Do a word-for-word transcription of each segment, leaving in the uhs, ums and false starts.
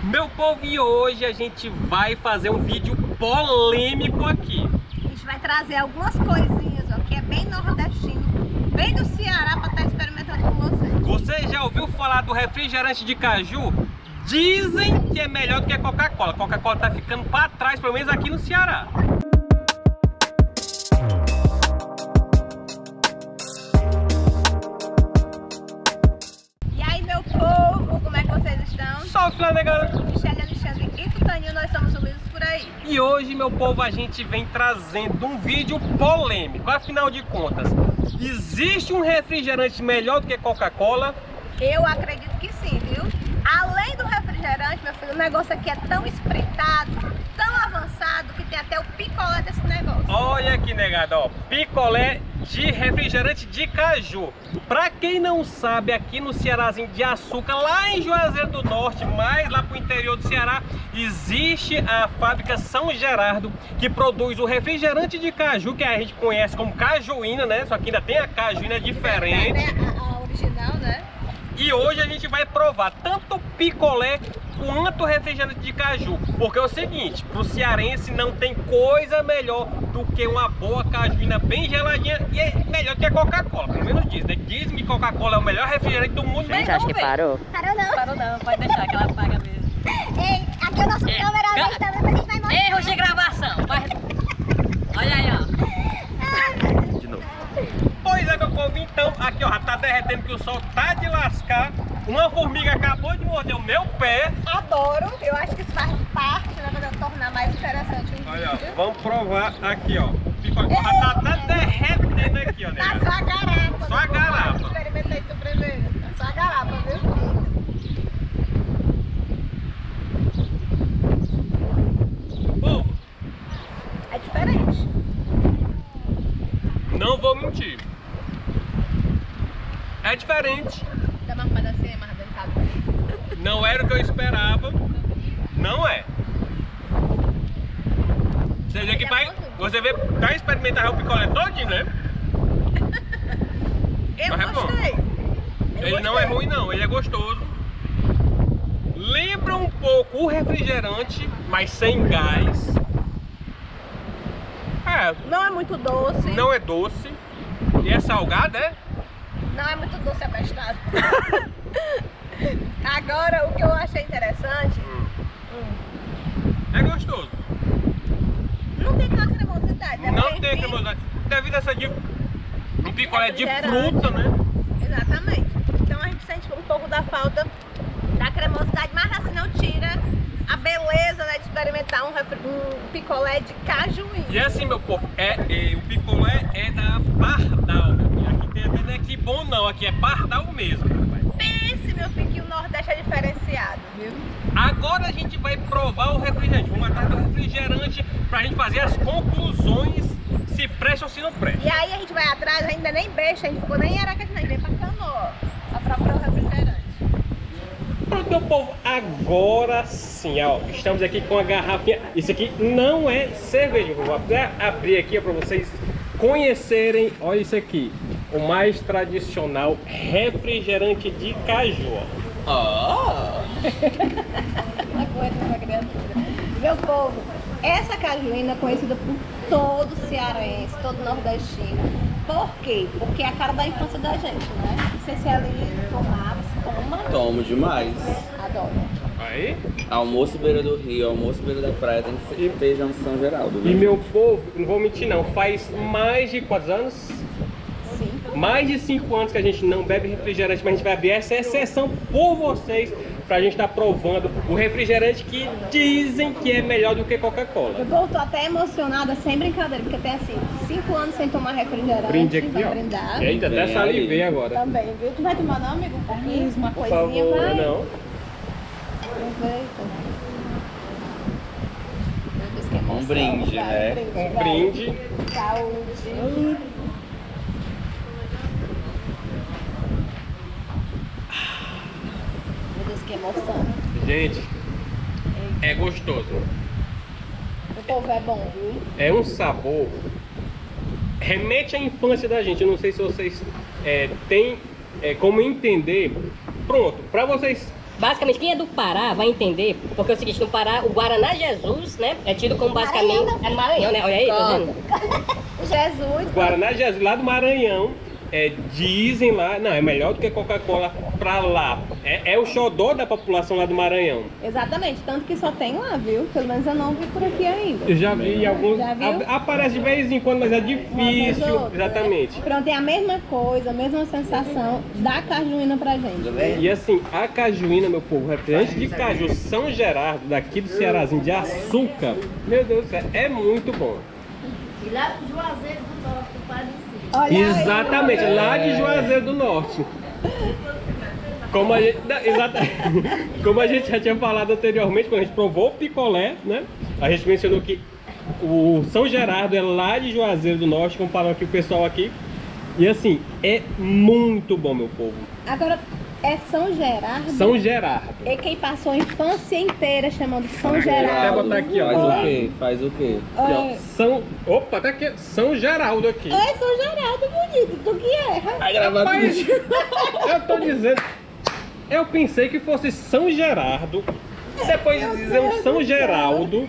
Meu povo, e hoje a gente vai fazer um vídeo polêmico aqui. A gente vai trazer algumas coisinhas, ó, que é bem nordestino, bem do Ceará, para estar experimentando com vocês. Você já ouviu falar do refrigerante de caju? Dizem que é melhor do que a Coca-Cola. Coca-Cola tá ficando para trás, pelo menos aqui no Ceará. E aí, meu povo, como é que vocês estão? Salve, Flanegana! Michele, Alexandre e Tutaninho, nós somos sumidos por aí. E hoje, meu povo, a gente vem trazendo um vídeo polêmico. Afinal de contas, existe um refrigerante melhor do que Coca-Cola? Eu acredito que sim, viu? Além do refrigerante, meu filho, o negócio aqui é tão espreitado, tão avançado, que tem até o picolé desse negócio. Olha aqui, negado, ó, picolé de refrigerante de caju. Pra quem não sabe, aqui no Cearazinho de Açúcar, lá em Juazeiro do Norte, mais lá pro interior do Ceará, existe a fábrica São Gerardo, que produz o refrigerante de caju, que a gente conhece como cajuína, né? Só que ainda tem a cajuína diferente. É a, a original, né? E hoje a gente vai provar tanto picolé quanto refrigerante de caju. Porque é o seguinte, pro cearense não tem coisa melhor do que uma boa cajuína bem geladinha. E é melhor que a Coca-Cola, pelo menos diz, né? Dizem que Coca-Cola é o melhor refrigerante do mundo. Gente, acho que parou. Parou não. Parou não, pode deixar que ela paga mesmo. Ei, aqui o nosso É. cameraman Ca- também, a gente vai mostrar. Erros de gravação. Vai. Olha aí, ó. De novo. Pois é, meu povo, então, aqui ó, já tá derretendo que o sol tá de lascar. Uma formiga acabou de morder o meu pé. Adoro, eu acho que isso faz parte, né, pra tornar mais interessante o Olha, ó, vídeo. vamos provar aqui, ó. Picolé já tá até derretendo aqui, ó, né? Tá só a garapa. Só a garapa. Experimentei tu primeiro. Tá só a garapa, viu? Povo, É diferente. não vou mentir. É diferente. Dá mais um pedacinho, mais delicado. Não era o que eu esperava. Não é. Você vê que vai. Você vê, vai experimentar o picolé todinho, né? Eu Mas é bom. gostei. Eu Ele não é gostei. ruim não, ele é gostoso. Lembra um pouco o refrigerante, mas sem gás. É, Não é muito doce. não é doce. E é salgado, é? Não é muito doce abestado. Agora, o que eu achei interessante, É gostoso. não tem aquela cremosidade. né? Não Porque, tem enfim, cremosidade. Devido a essa de um picolé de Refrigerante. fruta, né? Exatamente. Então a gente sente um pouco da falta da cremosidade, mas assim não tira a beleza, né, de experimentar um, refri- um picolé de cajuína. E assim, meu povo, é, é, o picolé é da Pardal. E aqui tem até não é que bom não, aqui é Pardal mesmo. Pense, meu filho, que o Nordeste é diferenciado, viu? Agora a gente vai provar o refrigerante. Vamos atrás do refrigerante pra gente fazer as conclusões, se presta ou se não presta. E aí a gente vai atrás, ainda nem beixa, a gente ficou nem em Aracaju, a gente veio pra Canoa, só pra provar o refrigerante. Pronto, meu povo, agora sim, ó, estamos aqui com a garrafinha. Isso aqui não é cerveja, eu vou até abrir aqui ó, para vocês conhecerem. Olha isso aqui, o mais tradicional refrigerante de caju. Ó. Meu povo, essa cajuína é conhecida por todo cearense, todo nordestino. Por quê? Porque é a cara da infância da gente, né? Você se ali tomava, se toma, Tomo demais. adoro. Aí. Almoço beira do rio, almoço beira da praia, tem que ser feijão de São Geraldo. E Né? meu povo, não vou mentir não, faz mais de quantos anos? Sim. Mais de cinco anos que a gente não bebe refrigerante, mas a gente vai abrir essa exceção por vocês pra gente estar provando o refrigerante que dizem que é melhor do que Coca-Cola. Eu tô até emocionada, sem brincadeira, porque tem assim, cinco anos sem tomar refrigerante. Brinde aqui, vai ó. brindar. Eita, até Vem salivei aí. agora. Também, viu? Tu vai tomar não, amigo? Um pouquinho, uma Por coisinha, favor, vai. não. Aproveita. Meu Deus, que emoção. Um brinde, Vai, né? brinde, Um vai. brinde. Saúde. Meu Deus, que emoção. Gente, é gostoso. O povo é bom, viu? É um sabor. Remete à infância da gente. Eu não sei se vocês é, têm é, como entender. Pronto, para vocês Basicamente, quem é do Pará vai entender, porque é o seguinte, no Pará, o Guaraná Jesus, né, é tido como basicamente... Maranhão, É no Maranhão, né? Olha aí, tá vendo? Jesus. Guaraná Jesus, lá do Maranhão, é, dizem lá, não, é melhor do que Coca-Cola pra lá. É, é o xodó da população lá do Maranhão. Exatamente, tanto que só tem lá, viu? Pelo menos eu não vi por aqui ainda. Eu já vi alguns, Já viu? a- aparece de vez em quando, mas é Uma vez difícil, ou outra, exatamente. né? Pronto, é a mesma coisa, a mesma sensação da cajuína pra gente. E assim, a cajuína, meu povo, refrigerante de caju São Gerardo, daqui do Cearazinho, de açúcar, meu Deus do céu, é muito bom. E lá do Juazeiro do Norte, do Padre Cícero. Olha aí. Exatamente, lá de Juazeiro do Norte. Como a gente, não, exata, como a gente já tinha falado anteriormente, quando a gente provou o picolé, né? A gente mencionou que o São Gerardo é lá de Juazeiro do Norte, como falou aqui o pessoal aqui. E assim, é muito bom, meu povo. Agora, é São Gerardo. São Gerardo. É quem passou a infância inteira chamando São Vou até Gerardo. botar aqui, ó. Faz lá. o quê? Faz o quê? Aqui, ó, É, São, opa, tá aqui, São Geraldo aqui. é São Geraldo, bonito, tu que erra. Vai gravar Mas, tudo. eu tô dizendo, eu pensei que fosse São Gerardo, depois de dizer um São Geraldo.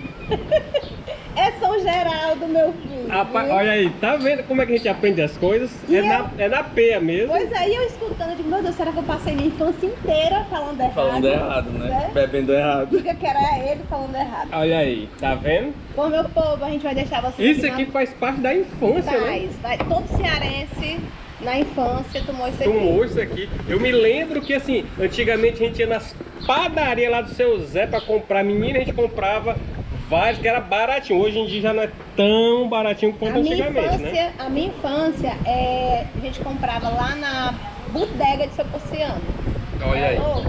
É São Geraldo, meu filho. Apa- viu? olha aí, tá vendo como é que a gente aprende as coisas? E É eu- na, é na peia mesmo. Pois aí eu escutando, eu digo, meu Deus, será que eu passei minha infância inteira falando errado? Falando errado, né? Bebendo errado. Diga que era ele falando errado. Olha aí, tá vendo? Bom, meu povo, a gente vai deixar vocês Isso aqui faz parte da infância, né? Faz, vai. Todo cearense na infância tomou isso aqui. Tomou isso aqui. Eu me lembro que assim, antigamente a gente ia nas padarias lá do seu Zé pra comprar. Menina, a gente comprava vários que era baratinho. Hoje em dia já não é tão baratinho A quanto minha antigamente, né? infância, a minha infância é, a gente comprava lá na bodega de Seu Porciano. Olha aí. É louco,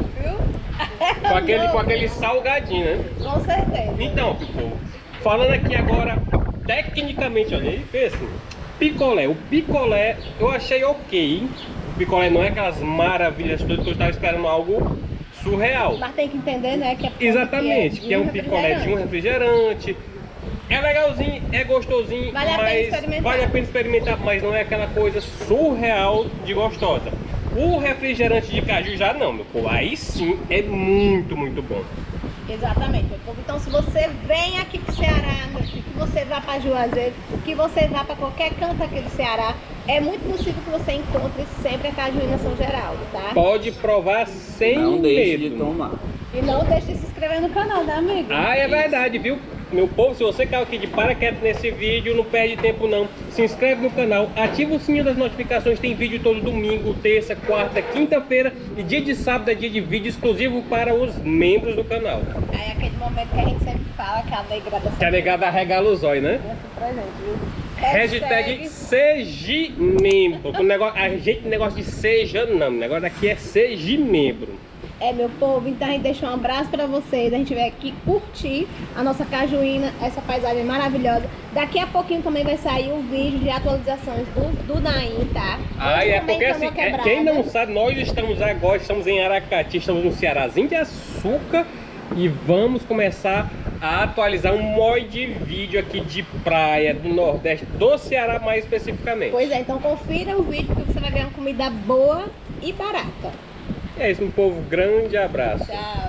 viu? Com aquele, Louco. com aquele salgadinho, né? Com certeza. Então, povo, falando aqui agora, tecnicamente, olha aí, pensa. Picolé, o picolé eu achei ok. O picolé não é aquelas maravilhas todas que eu estava esperando algo surreal. Mas tem que entender, né? Que é Exatamente, de que é um picolé de um refrigerante. É legalzinho, é gostosinho, Vale a pena mas experimentar. vale a pena experimentar, mas não é aquela coisa surreal de gostosa. O refrigerante de caju já não, meu povo. Aí sim é muito, muito bom. Exatamente, meu povo. Então, se você vem aqui pro Ceará, meu filho, que você vá para Juazeiro, que você vá para qualquer canto aqui do Ceará, é muito possível que você encontre sempre a cajuína São Geraldo, tá? Pode provar sem Não deixe medo. de tomar. E não deixe de se inscrever no canal, né, amigo? Ah, é verdade, viu? Meu povo, se você caiu aqui de paraquedas nesse vídeo, não perde tempo não. Se inscreve no canal, ativa o sininho das notificações, tem vídeo todo domingo, terça, quarta, quinta-feira e dia de sábado é dia de vídeo exclusivo para os membros do canal. Aí é aquele momento que a gente sempre fala que a negrada Que a negada regala os olhos, né? pra gente, viu? Hashtag seja membro. O negócio, a gente negócio de seja não, o negócio aqui é seja membro. É, meu povo, então a gente deixa um abraço pra vocês. A gente vai aqui curtir a nossa cajuína, essa paisagem maravilhosa. Daqui a pouquinho também vai sair o vídeo de atualizações do, do Naim, tá? Ah, Hoje é também porque estamos assim, é, quebrada. quem não sabe, nós estamos agora, estamos em Aracati, estamos no Cearazinho de Açúcar e vamos começar a atualizar um monte de vídeo aqui de praia do Nordeste, do Ceará mais especificamente. Pois é, então confira o vídeo porque você vai ver uma comida boa e barata. É isso, meu povo, grande abraço. Tchau.